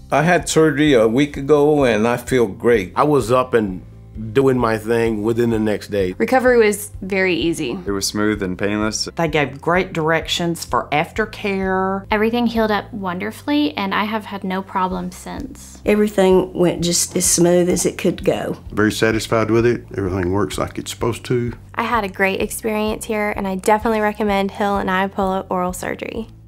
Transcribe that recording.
I had surgery a week ago and I feel great. I was up and doing my thing within the next day. Recovery was very easy. It was smooth and painless. They gave great directions for aftercare. Everything healed up wonderfully, and I have had no problems since. Everything went just as smooth as it could go. Very satisfied with it. Everything works like it's supposed to. I had a great experience here, and I definitely recommend Hill and Ioppolo Oral Surgery.